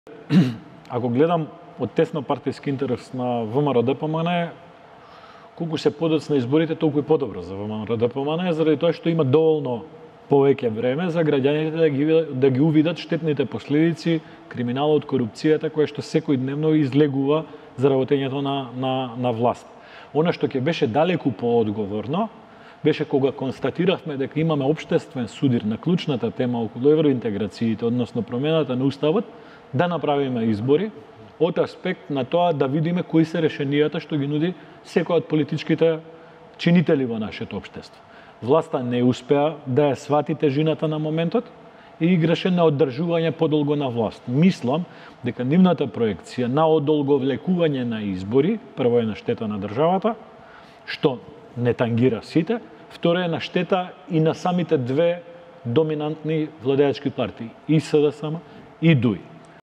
ако гледам од тесно партиски интерес на ВМРО ДПМН, колку се подоцна изборите, толку и подобро за ВМРО ДПМН, заради тоа што има доволно повеќе време за граѓаните да ги увидат штетните последици, криминалот, корупцијата, која што секојдневно излегува за работењето на власт. Она што ќе беше далеку поодговорно, беше кога констатиравме дека имаме општествен судир на клучната тема околу евроинтеграциите, односно промената на уставот, да направиме избори од аспект на тоа да видиме кои се решенијата што ги нуди секој од политичките чинители во нашето општество. Власта не успеа да ја свати тежината на моментот и играше на оддржување подолго на власт. Мислам дека нивната проекција на одолговлекување на избори, прво е на штета на државата, што не тангира сите, второ е на штета и на самите две доминантни владеачки партии, и СДСМ и ДУИ.